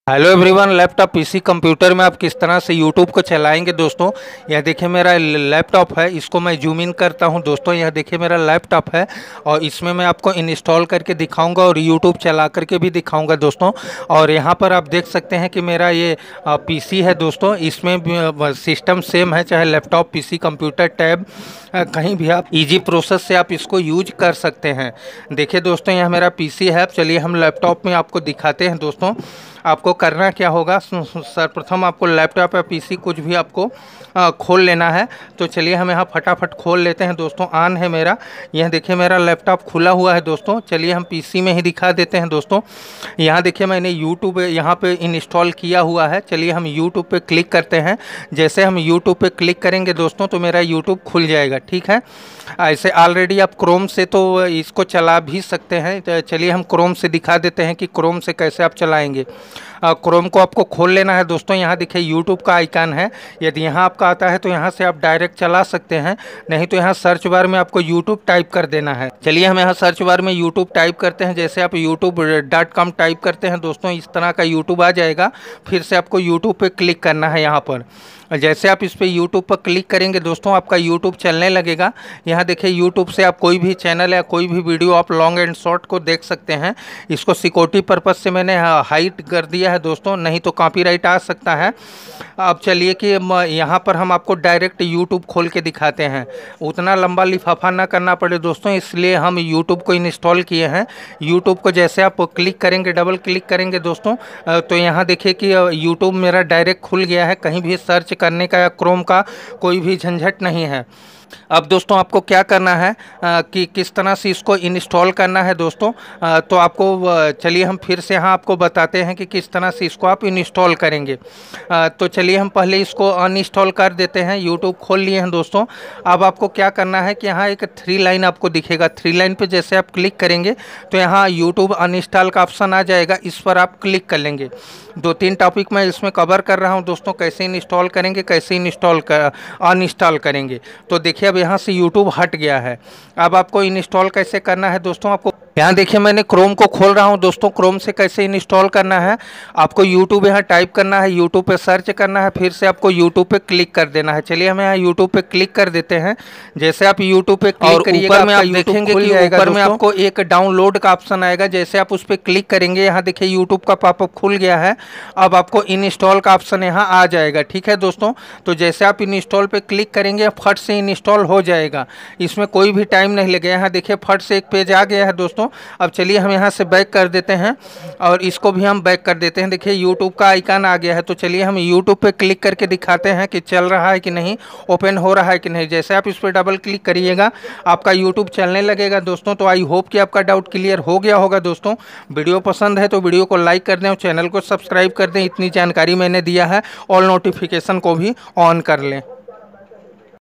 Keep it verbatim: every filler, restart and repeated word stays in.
Hello everyone, laptop PC computer में आप किस तरह से यूट्यूब को चलाएंगे दोस्तों। यह देखिए मेरा लैपटॉप है, इसको मैं जूम इन करता हूं दोस्तों। यह देखिए मेरा लैपटॉप है और इसमें मैं आपको इंस्टॉल करके दिखाऊंगा और यूट्यूब चला करके भी दिखाऊंगा दोस्तों। और यहां पर आप देख सकते हैं कि मेरा ये पीसी है दोस्तों। इसमें सिस्टम सेम है, चाहे लैपटॉप, पीसी, कंप्यूटर, टैब, कहीं भी आप इजी प्रोसेस से आप इसको यूज कर सकते हैं। देखिए दोस्तों, यह मेरा पीसी है। चलिए हम लैपटॉप में आपको दिखाते हैं दोस्तों। आपको करना क्या होगा, सर्वप्रथम आपको लैपटॉप या पीसी कुछ भी आपको आ, खोल लेना है। तो चलिए हम यहाँ फटाफट खोल लेते हैं दोस्तों। ऑन है मेरा, यह देखिए मेरा लैपटॉप खुला हुआ है दोस्तों। चलिए हम पीसी में ही दिखा देते हैं दोस्तों। यहाँ देखिए मैंने यूट्यूब यहाँ पे इंस्टॉल किया हुआ है। चलिए हम यूट्यूब पे क्लिक करते हैं। जैसे हम यूट्यूब पे क्लिक करेंगे दोस्तों तो मेरा यूट्यूब खुल जाएगा, ठीक है। ऐसे ऑलरेडी आप क्रोम से तो इसको चला भी सकते हैं। तो चलिए हम क्रोम से दिखा देते हैं कि क्रोम से कैसे आप चलाएंगे। क्रोम को आपको खोल लेना है दोस्तों। यहाँ देखिए यूट्यूब का आइकन है। यदि यहाँ आपका आता है तो यहाँ से आप डायरेक्ट चला सकते हैं, नहीं तो यहाँ सर्च बार में आपको यूट्यूब टाइप कर देना है। चलिए हम यहाँ सर्च बार में यूट्यूब टाइप करते हैं। जैसे आप यूट्यूब डॉट कॉम टाइप करते हैं दोस्तों, इस तरह का यूट्यूब आ जाएगा। फिर से आपको यूट्यूब पे क्लिक करना है यहाँ पर। जैसे आप इस पर यूट्यूब पर क्लिक करेंगे दोस्तों, आपका यूट्यूब चलने लगेगा। यहाँ देखिए यूट्यूब से आप कोई भी चैनल या कोई भी वीडियो आप लॉन्ग एंड शॉर्ट को देख सकते हैं। इसको सिक्योरिटी पर्पज़ से मैंने हाइड कर दिया है दोस्तों, नहीं तो कॉपीराइट आ सकता है। अब चलिए कि यहाँ पर हम आपको डायरेक्ट यूट्यूब खोल के दिखाते हैं। उतना लंबा लिफाफा ना करना पड़े दोस्तों, इसलिए हम यूट्यूब को इंस्टॉल किए हैं। यूट्यूब को जैसे आप क्लिक करेंगे, डबल क्लिक करेंगे दोस्तों, तो यहाँ देखिए कि यूट्यूब मेरा डायरेक्ट खुल गया है। कहीं भी सर्च करने का या क्रोम का कोई भी झंझट नहीं है। अब दोस्तों आपको क्या करना है आ, कि किस तरह से इसको इंस्टॉल करना है दोस्तों। आ, तो आपको चलिए हम फिर से यहाँ आपको बताते हैं कि किस तरह से इसको आप इंस्टॉल करेंगे। आ, तो चलिए हम पहले इसको अनइंस्टॉल कर देते हैं। यूट्यूब खोल लिए हैं दोस्तों। अब आपको क्या करना है कि यहाँ एक थ्री लाइन आपको दिखेगा। थ्री लाइन पे जैसे आप क्लिक करेंगे तो यहाँ यूट्यूब अनइंस्टॉल का ऑप्शन आ जाएगा। इस पर आप क्लिक कर लेंगे। दो तीन टॉपिक मैं इसमें कवर कर रहा हूँ दोस्तों, कैसे इंस्टॉल करेंगे, कैसे इंस्टॉल कर अनइंस्टॉल करेंगे। तो देखिए अब यहाँ से यूट्यूब हट गया है। अब आपको इंस्टॉल कैसे करना है दोस्तों, आपको यहाँ देखिए मैंने क्रोम को खोल रहा हूँ दोस्तों। क्रोम से कैसे इंस्टॉल करना है, आपको यूट्यूब यहाँ टाइप करना है, यूट्यूब पे सर्च करना है, फिर से आपको यूट्यूब पे क्लिक कर देना है। चलिए हम यहाँ यूट्यूब पे क्लिक कर देते हैं। जैसे आप यूट्यूब पे क्लिक करिएगा, ऊपर में आप देखेंगे कि ऊपर में आपको एक डाउनलोड का ऑप्शन आएगा। जैसे आप उस पर क्लिक करेंगे, यहाँ देखिए यूट्यूब का पॉपअप खुल गया है। अब आपको इंस्टॉल का ऑप्शन यहाँ आ जाएगा, ठीक है दोस्तों। तो जैसे आप इंस्टॉल पे क्लिक करेंगे, फट से इंस्टॉल हो जाएगा। इसमें कोई भी टाइम नहीं लगेगा। यहाँ देखिए फट से एक पेज आ गया है दोस्तों। अब चलिए हम यहाँ से बैक कर देते हैं और इसको भी हम बैक कर देते हैं। देखिए यूट्यूब का आइकन आ गया है। तो चलिए हम यूट्यूब पे क्लिक करके दिखाते हैं कि चल रहा है कि नहीं, ओपन हो रहा है कि नहीं। जैसे आप इस पर डबल क्लिक करिएगा, आपका यूट्यूब चलने लगेगा दोस्तों। तो आई होप कि आपका डाउट क्लियर हो गया होगा दोस्तों। वीडियो पसंद है तो वीडियो को लाइक कर दें और चैनल को सब्सक्राइब कर दें। इतनी जानकारी मैंने दिया है। ऑल नोटिफिकेशन को भी ऑन कर लें।